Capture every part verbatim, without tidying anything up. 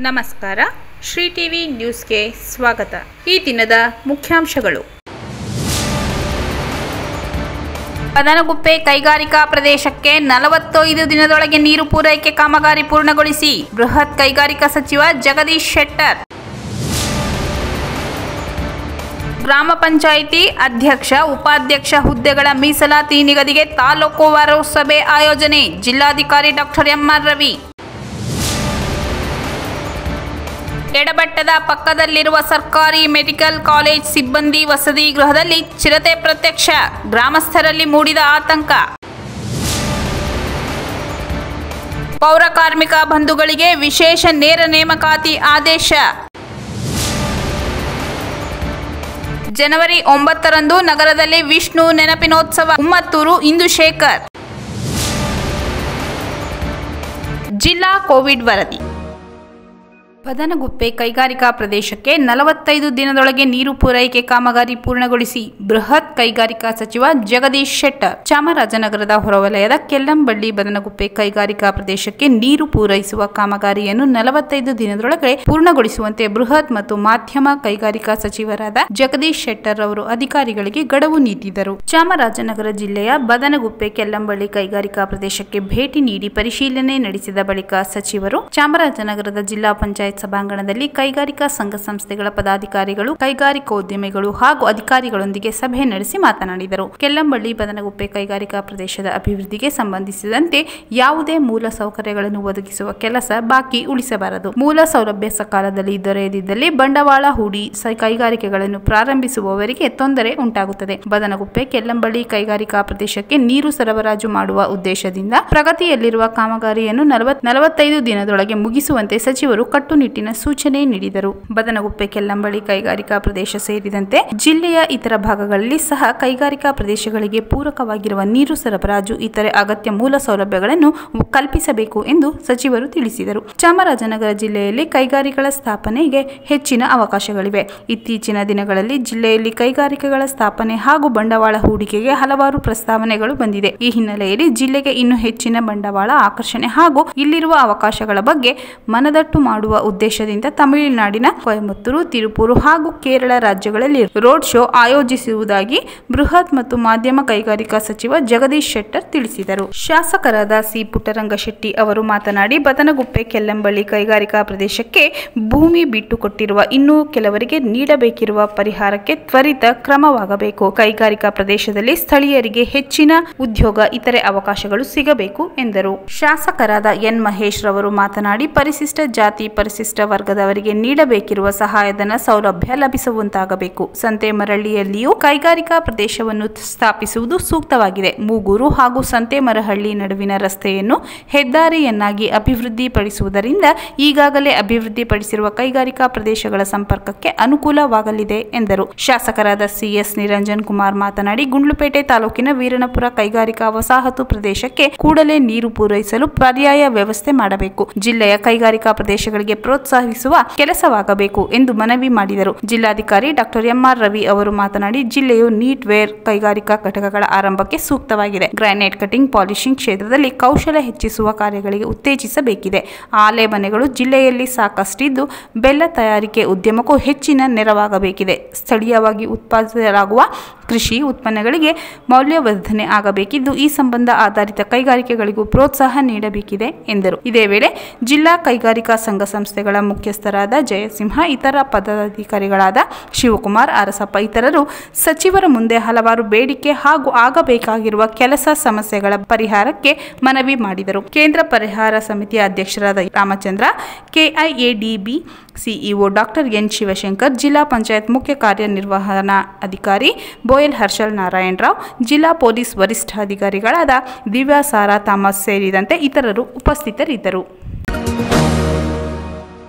ನಮಸ್ಕಾರ. ಶ್ರೀ ಟಿವಿ ನ್ಯೂಸ್ಗೆ ಸ್ವಾಗತ. ಈ ದಿನದ ಮುಖ್ಯಾಂಶಗಳು. ಬದನಗುಪ್ಪೆ ಕೈಗಾರಿಕಾ ಪ್ರದೇಶಕ್ಕೆ ನಲವತ್ತೈದು ದಿನದೊಳಗೆ ನೀರು ಪೂರೈಕೆ ಕಾಮಗಾರಿ ಪೂರ್ಣಗೊಳಿಸಿ ಬೃಹತ್ ಕೈಗಾರಿಕಾ ಸಚಿವ ಜಗದೀಶ್ ಶೆಟ್ಟರ್. ಗ್ರಾಮ ಪಂಚಾಯಿತಿ ಅಧ್ಯಕ್ಷ ಉಪಾಧ್ಯಕ್ಷ ಹುದ್ದೆಗಳ ಮೀಸಲಾತಿ ನಿಗದಿಗೆ ತಾಲೂಕುವಾರು ಸಭೆ ಆಯೋಜನೆ. ಜಿಲ್ಲಾಧಿಕಾರಿ ಡಾಕ್ಟರ್ ಎಂ ಆರ್ ರವಿ. ಎಡಬಟ್ಟದ ಪಕ್ಕದಲ್ಲಿರುವ ಸರ್ಕಾರಿ ಮೆಡಿಕಲ್ ಕಾಲೇಜ್ ಸಿಬ್ಬಂದಿ ವಸತಿ ಗೃಹದಲ್ಲಿ ಚಿರತೆ ಪ್ರತ್ಯಕ್ಷ, ಗ್ರಾಮಸ್ಥರಲ್ಲಿ ಮೂಡಿದ ಆತಂಕ. ಪೌರ ಕಾರ್ಮಿಕ ಬಂಧುಗಳಿಗೆ ವಿಶೇಷ ನೇರ ನೇಮಕಾತಿ ಆದೇಶ. ಜನವರಿ ಒಂಬತ್ತರಂದು ನಗರದಲ್ಲಿ ವಿಷ್ಣು ನೆನಪಿನೋತ್ಸವ. ಉಮ್ಮತ್ತೂರು ಇಂದುಶೇಖರ್. ಜಿಲ್ಲಾ ಕೋವಿಡ್ ವರದಿ. ಬದನಗುಪ್ಪೆ ಕೈಗಾರಿಕಾ ಪ್ರದೇಶಕ್ಕೆ ನಲವತ್ತೈದು ದಿನದೊಳಗೆ ನೀರು ಪೂರೈಕೆ ಕಾಮಗಾರಿ ಪೂರ್ಣಗೊಳಿಸಿ ಬೃಹತ್ ಕೈಗಾರಿಕಾ ಸಚಿವ ಜಗದೀಶ್ ಶೆಟ್ಟರ್. ಚಾಮರಾಜನಗರದ ಹೊರವಲಯದ ಕೆಲ್ಲಂಬಳ್ಳಿ ಬದನಗುಪ್ಪೆ ಕೈಗಾರಿಕಾ ಪ್ರದೇಶಕ್ಕೆ ನೀರು ಪೂರೈಸುವ ಕಾಮಗಾರಿಯನ್ನು ನಲವತ್ತೈದು ದಿನದೊಳಗೆ ಪೂರ್ಣಗೊಳಿಸುವಂತೆ ಬೃಹತ್ ಮತ್ತು ಮಾಧ್ಯಮ ಕೈಗಾರಿಕಾ ಸಚಿವರಾದ ಜಗದೀಶ್ ಶೆಟ್ಟರ್ ಅವರು ಅಧಿಕಾರಿಗಳಿಗೆ ಗಡುವು ನೀಡಿದರು. ಚಾಮರಾಜನಗರ ಜಿಲ್ಲೆಯ ಬದನಗುಪ್ಪೆ ಕೆಲ್ಲಂಬಳ್ಳಿ ಕೈಗಾರಿಕಾ ಪ್ರದೇಶಕ್ಕೆ ಭೇಟಿ ನೀಡಿ ಪರಿಶೀಲನೆ ನಡೆಸಿದ ಬಳಿಕ ಸಚಿವರು ಚಾಮರಾಜನಗರದ ಜಿಲ್ಲಾ ಪಂಚಾಯತ್ ಸಭಾಂಗಣದಲ್ಲಿ ಕೈಗಾರಿಕಾ ಸಂಘ ಸಂಸ್ಥೆಗಳ ಪದಾಧಿಕಾರಿಗಳು, ಕೈಗಾರಿಕೋದ್ಯಮಿಗಳು ಹಾಗೂ ಅಧಿಕಾರಿಗಳೊಂದಿಗೆ ಸಭೆ ನಡೆಸಿ ಮಾತನಾಡಿದರು. ಕೆಲ್ಲಂಬಳ್ಳಿ ಬದನಗುಪ್ಪೆ ಕೈಗಾರಿಕಾ ಪ್ರದೇಶದ ಅಭಿವೃದ್ಧಿಗೆ ಸಂಬಂಧಿಸಿದಂತೆ ಯಾವುದೇ ಮೂಲ ಸೌಕರ್ಯಗಳನ್ನು ಒದಗಿಸುವ ಕೆಲಸ ಬಾಕಿ ಉಳಿಸಬಾರದು. ಮೂಲ ಸೌಲಭ್ಯ ಸಕಾಲದಲ್ಲಿ ದೊರೆಯದಿದ್ದಲ್ಲಿ ಬಂಡವಾಳ ಹೂಡಿ ಕೈಗಾರಿಕೆಗಳನ್ನು ಪ್ರಾರಂಭಿಸುವವರಿಗೆ ತೊಂದರೆ ಉಂಟಾಗುತ್ತದೆ. ಬದನಗುಪ್ಪೆ ಕೆಲ್ಲಂಬಳ್ಳಿ ಕೈಗಾರಿಕಾ ಪ್ರದೇಶಕ್ಕೆ ನೀರು ಸರಬರಾಜು ಮಾಡುವ ಉದ್ದೇಶದಿಂದ ಪ್ರಗತಿಯಲ್ಲಿರುವ ಕಾಮಗಾರಿಯನ್ನು ನಲವತ್ತೈದು ದಿನದೊಳಗೆ ಮುಗಿಸುವಂತೆ ಸಚಿವರು ಕಟ್ಟುನಿಟ್ಟಿನ ಸೂಚನೆ ನೀಡಿದರು. ಬದನಗುಪ್ಪೆ ಕೆಲ್ಲಂಬಳ್ಳಿ ಕೈಗಾರಿಕಾ ಪ್ರದೇಶ ಸೇರಿದಂತೆ ಜಿಲ್ಲೆಯ ಇತರ ಭಾಗಗಳಲ್ಲಿ ಸಹ ಕೈಗಾರಿಕಾ ಪ್ರದೇಶಗಳಿಗೆ ಪೂರಕವಾಗಿರುವ ನೀರು ಸರಬರಾಜು, ಇತರೆ ಅಗತ್ಯ ಮೂಲ ಸೌಲಭ್ಯಗಳನ್ನು ಕಲ್ಪಿಸಬೇಕು ಎಂದು ಸಚಿವರು ತಿಳಿಸಿದರು. ಚಾಮರಾಜನಗರ ಜಿಲ್ಲೆಯಲ್ಲಿ ಕೈಗಾರಿಕೆಗಳ ಸ್ಥಾಪನೆಗೆ ಹೆಚ್ಚಿನ ಅವಕಾಶಗಳಿವೆ. ಇತ್ತೀಚಿನ ದಿನಗಳಲ್ಲಿ ಜಿಲ್ಲೆಯಲ್ಲಿ ಕೈಗಾರಿಕೆಗಳ ಸ್ಥಾಪನೆ ಹಾಗೂ ಬಂಡವಾಳ ಹೂಡಿಕೆಗೆ ಹಲವಾರು ಪ್ರಸ್ತಾವನೆಗಳು ಬಂದಿದೆ. ಈ ಹಿನ್ನೆಲೆಯಲ್ಲಿ ಜಿಲ್ಲೆಗೆ ಇನ್ನೂ ಹೆಚ್ಚಿನ ಬಂಡವಾಳ ಆಕರ್ಷಣೆ ಹಾಗೂ ಇಲ್ಲಿರುವ ಅವಕಾಶಗಳ ಬಗ್ಗೆ ಮನದಟ್ಟು ಮಾಡುವ ಉದ್ದೇಶದಿಂದ ತಮಿಳುನಾಡಿನ ಕೊಯಮತ್ತೂರು, ತಿರುಪೂರು ಹಾಗೂ ಕೇರಳ ರಾಜ್ಯಗಳಲ್ಲಿ ರೋಡ್ ಶೋ ಆಯೋಜಿಸುವುದಾಗಿ ಬೃಹತ್ ಮತ್ತು ಮಾಧ್ಯಮ ಕೈಗಾರಿಕಾ ಸಚಿವ ಜಗದೀಶ್ ಶೆಟ್ಟರ್ ತಿಳಿಸಿದರು. ಶಾಸಕರಾದ ಸಿ ಪುಟ್ಟರಂಗಶೆಟ್ಟಿ ಅವರು ಮಾತನಾಡಿ, ಬದನಗುಪ್ಪೆ ಕೆಲ್ಲಂಬಳ್ಳಿ ಕೈಗಾರಿಕಾ ಪ್ರದೇಶಕ್ಕೆ ಭೂಮಿ ಬಿಟ್ಟುಕೊಟ್ಟಿರುವ ಇನ್ನೂ ಕೆಲವರಿಗೆ ನೀಡಬೇಕಿರುವ ಪರಿಹಾರಕ್ಕೆ ತ್ವರಿತ ಕ್ರಮವಾಗಬೇಕು. ಕೈಗಾರಿಕಾ ಪ್ರದೇಶದಲ್ಲಿ ಸ್ಥಳೀಯರಿಗೆ ಹೆಚ್ಚಿನ ಉದ್ಯೋಗ, ಇತರೆ ಅವಕಾಶಗಳು ಸಿಗಬೇಕು ಎಂದರು. ಶಾಸಕರಾದ ಎನ್ ಮಹೇಶ್ ರವರು ಮಾತನಾಡಿ, ಪರಿಶಿಷ್ಟ ಜಾತಿ ಪರಿಶಿಷ್ಟ ವರ್ಗದವರಿಗೆ ನೀಡಬೇಕಿರುವ ಸಹಾಯಧನ ಸೌಲಭ್ಯ ಲಭಿಸುವಂತಾಗಬೇಕು. ಸಂತೇಮರಹಳ್ಳಿಯಲ್ಲಿಯೂ ಕೈಗಾರಿಕಾ ಪ್ರದೇಶವನ್ನು ಸ್ಥಾಪಿಸುವುದು ಸೂಕ್ತವಾಗಿದೆ. ಮೂಗೂರು ಹಾಗೂ ಸಂತೇಮರಹಳ್ಳಿ ನಡುವಿನ ರಸ್ತೆಯನ್ನು ಹೆದ್ದಾರಿಯನ್ನಾಗಿ ಅಭಿವೃದ್ಧಿಪಡಿಸುವುದರಿಂದ ಈಗಾಗಲೇ ಅಭಿವೃದ್ಧಿಪಡಿಸಿರುವ ಕೈಗಾರಿಕಾ ಪ್ರದೇಶಗಳ ಸಂಪರ್ಕಕ್ಕೆ ಅನುಕೂಲವಾಗಲಿದೆ ಎಂದರು. ಶಾಸಕರಾದ ಸಿಎಸ್ ನಿರಂಜನ್ ಕುಮಾರ್ ಮಾತನಾಡಿ, ಗುಂಡ್ಲುಪೇಟೆ ತಾಲೂಕಿನ ವೀರನಪುರ ಕೈಗಾರಿಕಾ ವಸಾಹತು ಪ್ರದೇಶಕ್ಕೆ ಕೂಡಲೇ ನೀರು ಪೂರೈಸಲು ಪರ್ಯಾಯ ವ್ಯವಸ್ಥೆ ಮಾಡಬೇಕು. ಜಿಲ್ಲೆಯ ಕೈಗಾರಿಕಾ ಪ್ರದೇಶಗಳಿಗೆ ಪ್ರೋತ್ಸಾಹಿಸುವ ಕೆಲಸವಾಗಬೇಕು ಎಂದು ಮನವಿ ಮಾಡಿದರು. ಜಿಲ್ಲಾಧಿಕಾರಿ ಡಾಕ್ಟರ್ ಎಂ ಆರ್ ರವಿ ಅವರು ಮಾತನಾಡಿ, ಜಿಲ್ಲೆಯು ನೀಟ್ ವೇರ್ ಕೈಗಾರಿಕಾ ಘಟಕಗಳ ಆರಂಭಕ್ಕೆ ಸೂಕ್ತವಾಗಿದೆ. ಗ್ರಾನೈಟ್ ಕಟಿಂಗ್, ಪಾಲಿಶಿಂಗ್ ಕ್ಷೇತ್ರದಲ್ಲಿ ಕೌಶಲ್ಯ ಹೆಚ್ಚಿಸುವ ಕಾರ್ಯಗಳಿಗೆ ಉತ್ತೇಜಿಸಬೇಕಿದೆ. ಆಲೆ ಮನೆಗಳು ಜಿಲ್ಲೆಯಲ್ಲಿ ಸಾಕಷ್ಟಿದ್ದು ಬೆಲ್ಲ ತಯಾರಿಕೆ ಉದ್ಯಮಕ್ಕೂ ಹೆಚ್ಚಿನ ನೆರವಾಗಬೇಕಿದೆ. ಸ್ಥಳೀಯವಾಗಿ ಉತ್ಪಾದಿಸಲಾಗುವ ಕೃಷಿ ಉತ್ಪನ್ನಗಳಿಗೆ ಮೌಲ್ಯವರ್ಧನೆ ಆಗಬೇಕಿದ್ದು ಈ ಸಂಬಂಧ ಆಧಾರಿತ ಕೈಗಾರಿಕೆಗಳಿಗೂ ಪ್ರೋತ್ಸಾಹ ನೀಡಬೇಕಿದೆ ಎಂದರು. ಇದೇ ವೇಳೆ ಜಿಲ್ಲಾ ಕೈಗಾರಿಕಾ ಸಂಘ ಸಂಸ್ಥೆಗಳ ಮುಖ್ಯಸ್ಥರಾದ ಜಯಸಿಂಹ, ಇತರ ಪದಾಧಿಕಾರಿಗಳಾದ ಶಿವಕುಮಾರ್, ಅರಸಪ್ಪ ಇತರರು ಸಚಿವರ ಮುಂದೆ ಹಲವಾರು ಬೇಡಿಕೆ ಹಾಗೂ ಆಗಬೇಕಾಗಿರುವ ಕೆಲಸ ಸಮಸ್ಯೆಗಳ ಪರಿಹಾರಕ್ಕೆ ಮನವಿ ಮಾಡಿದರು. ಕೇಂದ್ರ ಪರಿಹಾರ ಸಮಿತಿಯ ಅಧ್ಯಕ್ಷರಾದ Ramachandra, KIADB CEO doctor N Shivashankar, ಜಿಲ್ಲಾ ಪಂಚಾಯತ್ ಮುಖ್ಯ ಕಾರ್ಯನಿರ್ವಹಣಾ ಅಧಿಕಾರಿ ಬೋಯಲ್ ಹರ್ಷಲ್ ನಾರಾಯಣ ರಾವ್, ಜಿಲ್ಲಾ ಪೊಲೀಸ್ ವರಿಷ್ಠಾಧಿಕಾರಿಗಳಾದ ದಿವ್ಯಾ ಸಾರಾ ಥಾಮಸ್ ಸೇರಿದಂತೆ ಇತರರು ಉಪಸ್ಥಿತರಿದ್ದರು.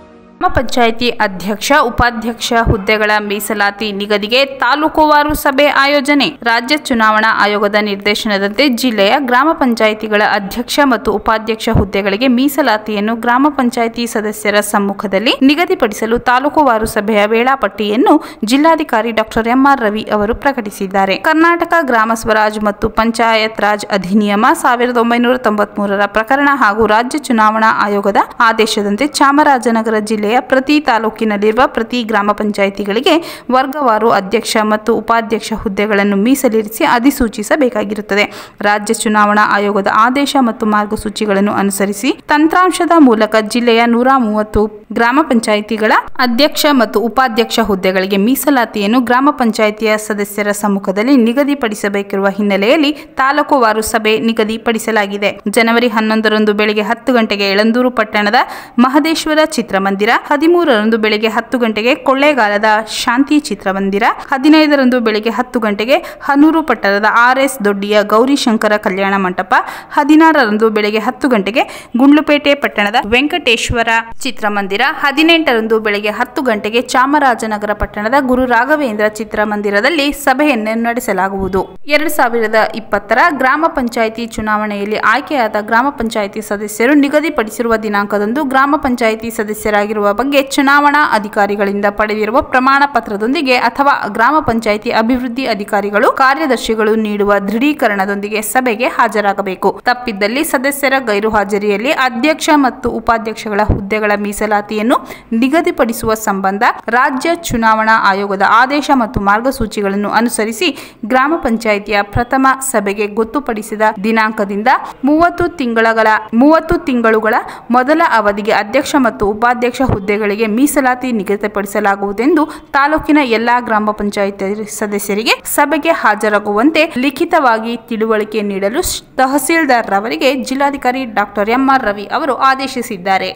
ಗ್ರಾಮ ಪಂಚಾಯಿತಿ ಅಧ್ಯಕ್ಷ ಉಪಾಧ್ಯಕ್ಷ ಹುದ್ದೆಗಳ ಮೀಸಲಾತಿ ನಿಗದಿಗೆ ತಾಲೂಕುವಾರು ಸಭೆ ಆಯೋಜನೆ. ರಾಜ್ಯ ಚುನಾವಣಾ ಆಯೋಗದ ನಿರ್ದೇಶನದಂತೆ ಜಿಲ್ಲೆಯ ಗ್ರಾಮ ಪಂಚಾಯಿತಿಗಳ ಅಧ್ಯಕ್ಷ ಮತ್ತು ಉಪಾಧ್ಯಕ್ಷ ಹುದ್ದೆಗಳಿಗೆ ಮೀಸಲಾತಿಯನ್ನು ಗ್ರಾಮ ಪಂಚಾಯಿತಿ ಸದಸ್ಯರ ಸಮ್ಮುಖದಲ್ಲಿ ನಿಗದಿಪಡಿಸಲು ತಾಲೂಕುವಾರು ಸಭೆಯ ವೇಳಾಪಟ್ಟಿಯನ್ನು ಜಿಲ್ಲಾಧಿಕಾರಿ ಡಾಕ್ಟರ್ ಎಂ ಆರ್ ರವಿ ಅವರು ಪ್ರಕಟಿಸಿದ್ದಾರೆ. ಕರ್ನಾಟಕ ಗ್ರಾಮ ಸ್ವರಾಜ್ ಮತ್ತು ಪಂಚಾಯತ್ ರಾಜ್ ಅಧಿನಿಯಮ ಸಾವಿರದ ಒಂಬೈನೂರ ತೊಂಬತ್ ಮೂರರ ಪ್ರಕರಣ ಹಾಗೂ ರಾಜ್ಯ ಚುನಾವಣಾ ಆಯೋಗದ ಆದೇಶದಂತೆ ಚಾಮರಾಜನಗರ ಜಿಲ್ಲೆಯ ಪ್ರತಿ ತಾಲೂಕಿನಲ್ಲಿರುವ ಪ್ರತಿ ಗ್ರಾಮ ಪಂಚಾಯಿತಿಗಳಿಗೆ ವರ್ಗವಾರು ಅಧ್ಯಕ್ಷ ಮತ್ತು ಉಪಾಧ್ಯಕ್ಷ ಹುದ್ದೆಗಳನ್ನು ಮೀಸಲಿರಿಸಿ ಅಧಿಸೂಚಿಸಬೇಕಾಗಿರುತ್ತದೆ. ರಾಜ್ಯ ಚುನಾವಣಾ ಆಯೋಗದ ಆದೇಶ ಮತ್ತು ಮಾರ್ಗಸೂಚಿಗಳನ್ನು ಅನುಸರಿಸಿ ತಂತ್ರಾಂಶದ ಮೂಲಕ ಜಿಲ್ಲೆಯ ನೂರ ಮೂವತ್ತು ಗ್ರಾಮ ಪಂಚಾಯಿತಿಗಳ ಅಧ್ಯಕ್ಷ ಮತ್ತು ಉಪಾಧ್ಯಕ್ಷ ಹುದ್ದೆಗಳಿಗೆ ಮೀಸಲಾತಿಯನ್ನು ಗ್ರಾಮ ಪಂಚಾಯಿತಿಯ ಸದಸ್ಯರ ಸಮ್ಮುಖದಲ್ಲಿ ನಿಗದಿಪಡಿಸಬೇಕಿರುವ ಹಿನ್ನೆಲೆಯಲ್ಲಿ ತಾಲೂಕುವಾರು ಸಭೆ ನಿಗದಿಪಡಿಸಲಾಗಿದೆ. ಜನವರಿ ಹನ್ನೊಂದರಂದು ಬೆಳಗ್ಗೆ ಹತ್ತು ಗಂಟೆಗೆ ಯಳಂದೂರು ಪಟ್ಟಣದ ಮಹದೇಶ್ವರ ಚಿತ್ರಮಂದಿರ, ಹದಿಮೂರರಂದು ಬೆಳಗ್ಗೆ ಹತ್ತು ಗಂಟೆಗೆ ಕೊಳ್ಳೇಗಾಲದ ಶಾಂತಿ ಚಿತ್ರಮಂದಿರ, ಹದಿನೈದರಂದು ಬೆಳಗ್ಗೆ ಹತ್ತು ಗಂಟೆಗೆ ಹನೂರು ಪಟ್ಟಣದ ಆರ್ ಎಸ್ ದೊಡ್ಡಿಯ ಗೌರಿಶಂಕರ ಕಲ್ಯಾಣ ಮಂಟಪ, ಹದಿನಾರರಂದು ಬೆಳಗ್ಗೆ ಹತ್ತು ಗಂಟೆಗೆ ಗುಂಡ್ಲುಪೇಟೆ ಪಟ್ಟಣದ ವೆಂಕಟೇಶ್ವರ ಚಿತ್ರಮಂದಿರ, ಹದಿನೆಂಟರಂದು ಬೆಳಗ್ಗೆ ಹತ್ತು ಗಂಟೆಗೆ ಚಾಮರಾಜನಗರ ಪಟ್ಟಣದ ಗುರು ರಾಘವೇಂದ್ರ ಚಿತ್ರಮಂದಿರದಲ್ಲಿ ಸಭೆಯನ್ನು ನಡೆಸಲಾಗುವುದು. ಎರಡು ಸಾವಿರದ ಇಪ್ಪತ್ತರ ಗ್ರಾಮ ಪಂಚಾಯಿತಿ ಚುನಾವಣೆಯಲ್ಲಿ ಆಯ್ಕೆಯಾದ ಗ್ರಾಮ ಪಂಚಾಯಿತಿ ಸದಸ್ಯರು ನಿಗದಿಪಡಿಸಿರುವ ದಿನಾಂಕದಂದು ಗ್ರಾಮ ಪಂಚಾಯಿತಿ ಸದಸ್ಯರಾಗಿರುವ ಬಗ್ಗೆ ಚುನಾವಣಾ ಅಧಿಕಾರಿಗಳಿಂದ ಪಡೆದಿರುವ ಪ್ರಮಾಣ ಪತ್ರದೊಂದಿಗೆ ಅಥವಾ ಗ್ರಾಮ ಪಂಚಾಯಿತಿ ಅಭಿವೃದ್ಧಿ ಅಧಿಕಾರಿಗಳು ಕಾರ್ಯದರ್ಶಿಗಳು ನೀಡುವ ದೃಢೀಕರಣದೊಂದಿಗೆ ಸಭೆಗೆ ಹಾಜರಾಗಬೇಕು. ತಪ್ಪಿದ್ದಲ್ಲಿ ಸದಸ್ಯರ ಗೈರು ಹಾಜರಿಯಲ್ಲಿ ಅಧ್ಯಕ್ಷ ಮತ್ತು ಉಪಾಧ್ಯಕ್ಷಗಳ ಹುದ್ದೆಗಳ ಮೀಸಲಾತಿಯನ್ನು ನಿಗದಿಪಡಿಸುವ ಸಂಬಂಧ ರಾಜ್ಯ ಚುನಾವಣಾ ಆಯೋಗದ ಆದೇಶ ಮತ್ತು ಮಾರ್ಗಸೂಚಿಗಳನ್ನು ಅನುಸರಿಸಿ ಗ್ರಾಮ ಪಂಚಾಯಿತಿಯ ಪ್ರಥಮ ಸಭೆಗೆ ಗೊತ್ತುಪಡಿಸಿದ ದಿನಾಂಕದಿಂದ ಮೂವತ್ತು ತಿಂಗಳ ಮೂವತ್ತು ತಿಂಗಳುಗಳ ಮೊದಲ ಅವಧಿಗೆ ಅಧ್ಯಕ್ಷ ಮತ್ತು ಉಪಾಧ್ಯಕ್ಷ ಹುದ್ದೆಗಳಿಗೆ ಮೀಸಲಾತಿ ನಿಗದಿಪಡಿಸಲಾಗುವುದೆಂದು ತಾಲೂಕಿನ ಎಲ್ಲಾ ಗ್ರಾಮ ಪಂಚಾಯಿತಿ ಸದಸ್ಯರಿಗೆ ಸಭೆಗೆ ಹಾಜರಾಗುವಂತೆ ಲಿಖಿತವಾಗಿ ತಿಳುವಳಿಕೆ ನೀಡಲು ತಹಸೀಲ್ದಾರ್ ರವರಿಗೆ ಜಿಲ್ಲಾಧಿಕಾರಿ ಡಾಕ್ಟರ್ ಎಂ ಆರ್ ರವಿ ಅವರು ಆದೇಶಿಸಿದ್ದಾರೆ.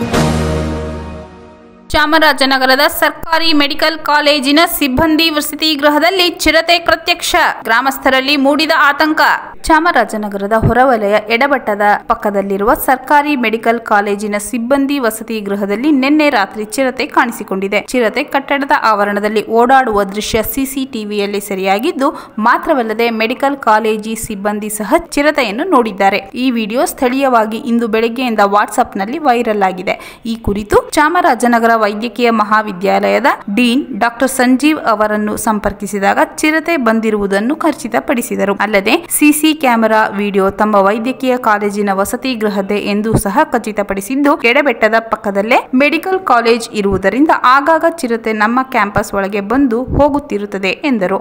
ಚಾಮರಾಜನಗರದ ಸರ್ಕಾರಿ ಮೆಡಿಕಲ್ ಕಾಲೇಜಿನ ಸಿಬ್ಬಂದಿ ವಸತಿ ಗೃಹದಲ್ಲಿ ಚಿರತೆ ಪ್ರತ್ಯಕ್ಷ, ಗ್ರಾಮಸ್ಥರಲ್ಲಿ ಮೂಡಿದ ಆತಂಕ. ಚಾಮರಾಜನಗರದ ಹೊರವಲಯ ಎಡಬಟ್ಟದ ಪಕ್ಕದಲ್ಲಿರುವ ಸರ್ಕಾರಿ ಮೆಡಿಕಲ್ ಕಾಲೇಜಿನ ಸಿಬ್ಬಂದಿ ವಸತಿ ಗೃಹದಲ್ಲಿ ನಿನ್ನೆ ರಾತ್ರಿ ಚಿರತೆ ಕಾಣಿಸಿಕೊಂಡಿದೆ. ಚಿರತೆ ಕಟ್ಟಡದ ಆವರಣದಲ್ಲಿ ಓಡಾಡುವ ದೃಶ್ಯ ಸಿಸಿಟಿವಿಯಲ್ಲಿ ಸೆರೆಯಾಗಿದ್ದು, ಮಾತ್ರವಲ್ಲದೆ ಮೆಡಿಕಲ್ ಕಾಲೇಜಿ ಸಿಬ್ಬಂದಿ ಸಹ ಚಿರತೆಯನ್ನು ನೋಡಿದ್ದಾರೆ. ಈ ವಿಡಿಯೋ ಸ್ಥಳೀಯವಾಗಿ ಇಂದು ಬೆಳಗ್ಗೆಯಿಂದ ವಾಟ್ಸ್ಆಪ್ನಲ್ಲಿ ವೈರಲ್ ಆಗಿದೆ. ಈ ಕುರಿತು ಚಾಮರಾಜನಗರ ವೈದ್ಯಕೀಯ ಮಹಾವಿದ್ಯಾಲಯದ ಡೀನ್ ಡಾಕ್ಟರ್ ಸಂಜೀವ್ ಅವರನ್ನು ಸಂಪರ್ಕಿಸಿದಾಗ ಚಿರತೆ ಬಂದಿರುವುದನ್ನು ಖಚಿತಪಡಿಸಿದರು. ಅಲ್ಲದೆ ಸಿಸಿ ಕ್ಯಾಮೆರಾ ವಿಡಿಯೋ ತಮ್ಮ ವೈದ್ಯಕೀಯ ಕಾಲೇಜಿನ ವಸತಿ ಗೃಹದ್ದೇ ಎಂದು ಸಹ ಖಚಿತಪಡಿಸಿದ್ದು, ಎಡಬೆಟ್ಟದ ಪಕ್ಕದಲ್ಲೇ ಮೆಡಿಕಲ್ ಕಾಲೇಜ್ ಇರುವುದರಿಂದ ಆಗಾಗ ಚಿರತೆ ನಮ್ಮ ಕ್ಯಾಂಪಸ್ ಒಳಗೆ ಬಂದು ಹೋಗುತ್ತಿರುತ್ತದೆ ಎಂದರು.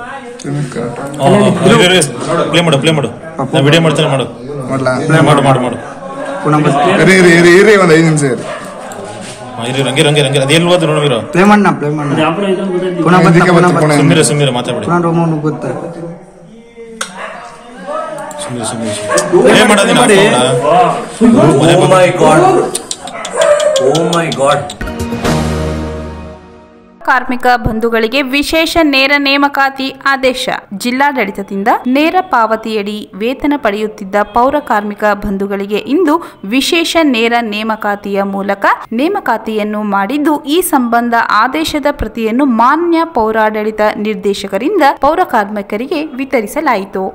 ಕಾರ್ಮಿಕ ಬಂಧುಗಳಿಗೆ ವಿಶೇಷ ನೇರ ನೇಮಕಾತಿ ಆದೇಶ. ಜಿಲ್ಲಾಡಳಿತದಿಂದ ನೇರ ಪಾವತಿಯಡಿ ವೇತನ ಪಡೆಯುತ್ತಿದ್ದ ಪೌರ ಕಾರ್ಮಿಕ ಬಂಧುಗಳಿಗೆ ಇಂದು ವಿಶೇಷ ನೇರ ನೇಮಕಾತಿಯ ಮೂಲಕ ನೇಮಕಾತಿಯನ್ನು ಮಾಡಿದ್ದು, ಈ ಸಂಬಂಧ ಆದೇಶದ ಪ್ರತಿಯನ್ನು ಮಾನ್ಯ ಪೌರಾಡಳಿತ ನಿರ್ದೇಶಕರಿಂದ ಪೌರ ಕಾರ್ಮಿಕರಿಗೆ ವಿತರಿಸಲಾಯಿತು.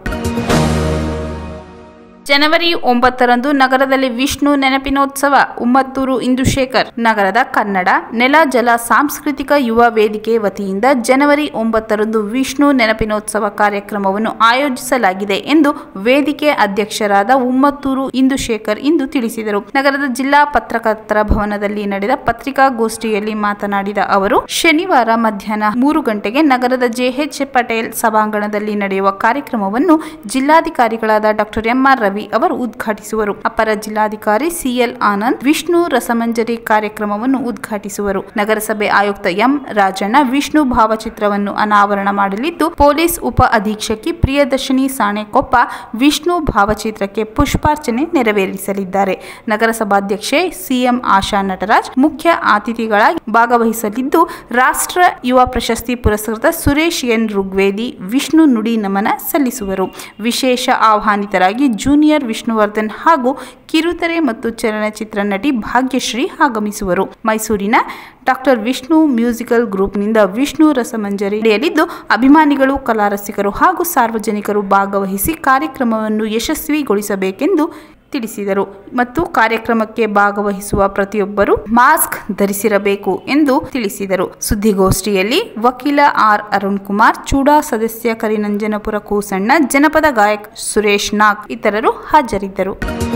ಜನವರಿ ಒಂಬತ್ತರಂದು ನಗರದಲ್ಲಿ ವಿಷ್ಣು ನೆನಪಿನೋತ್ಸವ. ಉಮ್ಮತ್ತೂರು ಇಂದುಶೇಖರ್ ನಗರದ ಕನ್ನಡ ನೆಲ ಜಲ ಸಾಂಸ್ಕೃತಿಕ ಯುವ ವೇದಿಕೆ ವತಿಯಿಂದ ಜನವರಿ ಒಂಬತ್ತರಂದು ವಿಷ್ಣು ನೆನಪಿನೋತ್ಸವ ಕಾರ್ಯಕ್ರಮವನ್ನು ಆಯೋಜಿಸಲಾಗಿದೆ ಎಂದು ವೇದಿಕೆ ಅಧ್ಯಕ್ಷರಾದ ಉಮ್ಮತ್ತೂರು ಇಂದುಶೇಖರ್ ಇಂದು ತಿಳಿಸಿದರು. ನಗರದ ಜಿಲ್ಲಾ ಪತ್ರಕರ್ತರ ಭವನದಲ್ಲಿ ನಡೆದ ಪತ್ರಿಕಾಗೋಷ್ಠಿಯಲ್ಲಿ ಮಾತನಾಡಿದ ಅವರು, ಶನಿವಾರ ಮಧ್ಯಾಹ್ನ ಮೂರು ಗಂಟೆಗೆ ನಗರದ ಜೆಎಚ್ ಪಟೇಲ್ ಸಭಾಂಗಣದಲ್ಲಿ ನಡೆಯುವ ಕಾರ್ಯಕ್ರಮವನ್ನು ಜಿಲ್ಲಾಧಿಕಾರಿಗಳಾದ ಡಾಕ್ಟರ್ ಎಂ ಆರ್ ರವಿ ಅವರು ಉದ್ಘಾಟಿಸುವರು. ಅಪರ ಜಿಲ್ಲಾಧಿಕಾರಿ ಸಿಎಲ್ ಆನಂದ್ ವಿಷ್ಣು ರಸಮಂಜರಿ ಕಾರ್ಯಕ್ರಮವನ್ನು ಉದ್ಘಾಟಿಸುವರು. ನಗರಸಭೆ ಆಯುಕ್ತ ಎಂ ರಾಜಣ್ಣ ವಿಷ್ಣು ಭಾವಚಿತ್ರವನ್ನು ಅನಾವರಣ ಮಾಡಲಿದ್ದು, ಪೊಲೀಸ್ ಉಪ ಅಧೀಕ್ಷಕಿ ಪ್ರಿಯದರ್ಶಿನಿ ಸಾಣೆಕೊಪ್ಪ ವಿಷ್ಣು ಭಾವಚಿತ್ರಕ್ಕೆ ಪುಷ್ಪಾರ್ಚನೆ ನೆರವೇರಿಸಲಿದ್ದಾರೆ. ನಗರಸಭಾಧ್ಯಕ್ಷೆ ಸಿಎಂ ಆಶಾ ನಟರಾಜ್ ಮುಖ್ಯ ಅತಿಥಿಗಳಾಗಿ ಭಾಗವಹಿಸಲಿದ್ದು, ರಾಷ್ಟ್ರ ಯುವ ಪ್ರಶಸ್ತಿ ಪುರಸ್ಕೃತ ಸುರೇಶ್ ಎನ್ ಋಗ್ವೇದಿ ವಿಷ್ಣು ನುಡಿ ನಮನ ಸಲ್ಲಿಸುವರು. ವಿಶೇಷ ಆಹ್ವಾನಿತರಾಗಿ ಜೂನಿಯರ್ ಜೂನಿಯರ್ ವಿಷ್ಣುವರ್ಧನ್ ಹಾಗೂ ಕಿರುತೆರೆ ಮತ್ತು ಚಲನಚಿತ್ರ ನಟಿ ಭಾಗ್ಯಶ್ರೀ ಆಗಮಿಸುವರು. ಮೈಸೂರಿನ ಡಾಕ್ಟರ್ ವಿಷ್ಣು ಮ್ಯೂಸಿಕಲ್ ಗ್ರೂಪ್ನಿಂದ ವಿಷ್ಣು ರಸಮಂಜರಿ ನಡೆಯಲಿದ್ದು, ಅಭಿಮಾನಿಗಳು, ಕಲಾರಸಿಕರು ಹಾಗೂ ಸಾರ್ವಜನಿಕರು ಭಾಗವಹಿಸಿ ಕಾರ್ಯಕ್ರಮವನ್ನು ಯಶಸ್ವಿಗೊಳಿಸಬೇಕೆಂದು ತಿಳಿಸಿದರು. ಮತ್ತು ಕಾರ್ಯಕ್ರಮಕ್ಕೆ ಭಾಗವಹಿಸುವ ಪ್ರತಿಯೊಬ್ಬರು ಮಾಸ್ಕ್ ಧರಿಸಿರಬೇಕು ಎಂದು ತಿಳಿಸಿದರು. ಸುದ್ದಿಗೋಷ್ಠಿಯಲ್ಲಿ ವಕೀಲ ಆರ್ ಅರುಣ್ ಕುಮಾರ್, ಚೂಡಾ ಸದಸ್ಯ ಕರಿನಂಜನಪುರ ಕೂಸಣ್ಣ, ಜನಪದ ಗಾಯಕ ಸುರೇಶ್ ನಾಗ್ ಇತರರು ಹಾಜರಿದ್ದರು.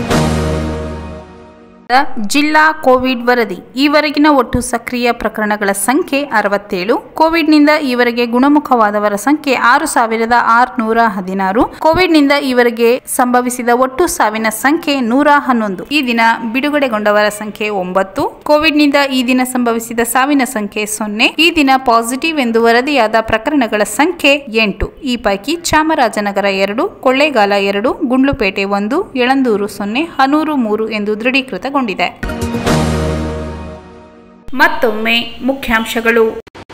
ಜಿಲ್ಲಾ ಕೋವಿಡ್ ವರದಿ. ಈವರೆಗಿನ ಒಟ್ಟು ಸಕ್ರಿಯ ಪ್ರಕರಣಗಳ ಸಂಖ್ಯೆ ಅರವತ್ತೇಳು. ಕೋವಿಡ್ನಿಂದ ಈವರೆಗೆ ಗುಣಮುಖವಾದವರ ಸಂಖ್ಯೆ ಆರು ಸಾವಿರದ ಆರುನೂರ ಹದಿನಾರು. ಕೋವಿಡ್ನಿಂದ ಈವರೆಗೆ ಸಂಭವಿಸಿದ ಒಟ್ಟು ಸಾವಿನ ಸಂಖ್ಯೆ ನೂರ ಹನ್ನೊಂದು. ಈ ದಿನ ಬಿಡುಗಡೆಗೊಂಡವರ ಸಂಖ್ಯೆ ಒಂಬತ್ತು. ಕೋವಿಡ್ನಿಂದ ಈ ದಿನ ಸಂಭವಿಸಿದ ಸಾವಿನ ಸಂಖ್ಯೆ ಸೊನ್ನೆ. ಈ ದಿನ ಪಾಸಿಟಿವ್ ಎಂದು ವರದಿಯಾದ ಪ್ರಕರಣಗಳ ಸಂಖ್ಯೆ ಎಂಟು. ಈ ಪೈಕಿ ಚಾಮರಾಜನಗರ ಎರಡು, ಕೊಳ್ಳೇಗಾಲ ಎರಡು, ಗುಂಡ್ಲುಪೇಟೆ ಒಂದು, ಯಳಂದೂರು ಸೊನ್ನೆ, ಹನೂರು ಮೂರು ಎಂದು ದೃಢೀಕೃತಗೊಂಡಿದೆ. ಮತ್ತೊಮ್ಮೆ ಮುಖ್ಯಾಂಶಗಳು.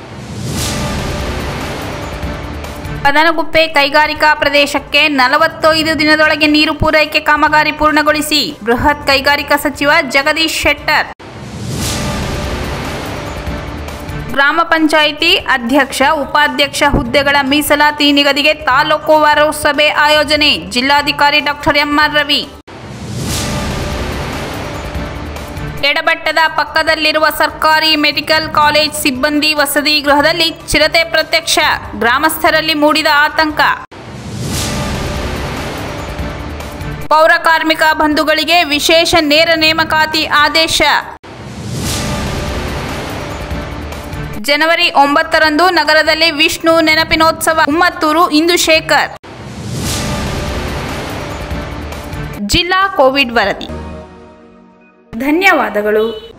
ಬದನಗುಪ್ಪೆ ಕೈಗಾರಿಕಾ ಪ್ರದೇಶಕ್ಕೆ ನಲವತ್ತೈದು ದಿನದೊಳಗೆ ನೀರು ಪೂರೈಕೆ ಕಾಮಗಾರಿ ಪೂರ್ಣಗೊಳಿಸಿ ಬೃಹತ್ ಕೈಗಾರಿಕಾ ಸಚಿವ ಜಗದೀಶ್ ಶೆಟ್ಟರ್. ಗ್ರಾಮ ಪಂಚಾಯಿತಿ ಅಧ್ಯಕ್ಷ, ಉಪಾಧ್ಯಕ್ಷ ಹುದ್ದೆಗಳ ಮೀಸಲಾತಿ ನಿಗದಿಗೆ ತಾಲೂಕುವಾರು ಸಭೆ ಆಯೋಜನೆ. ಜಿಲ್ಲಾಧಿಕಾರಿ ಡಾಕ್ಟರ್ ಎಂ ಆರ್ ರವಿ. ಎಡಬಟ್ಟದ ಪಕ್ಕದಲ್ಲಿರುವ ಸರ್ಕಾರಿ ಮೆಡಿಕಲ್ ಕಾಲೇಜ್ ಸಿಬ್ಬಂದಿ ವಸತಿ ಗೃಹದಲ್ಲಿ ಚಿರತೆ ಪ್ರತ್ಯಕ್ಷ, ಗ್ರಾಮಸ್ಥರಲ್ಲಿ ಮೂಡಿದ ಆತಂಕ. ಪೌರ ಕಾರ್ಮಿಕ ಬಂಧುಗಳಿಗೆ ವಿಶೇಷ ನೇರ ನೇಮಕಾತಿ ಆದೇಶ. ಜನವರಿ ಒಂಬತ್ತರಂದು ನಗರದಲ್ಲಿ ವಿಷ್ಣು ನೆನಪಿನೋತ್ಸವ. ಉಮ್ಮತ್ತೂರು ಇಂದುಶೇಖರ್. ಜಿಲ್ಲಾ ಕೋವಿಡ್ ವರದಿ. ಧನ್ಯವಾದಗಳು.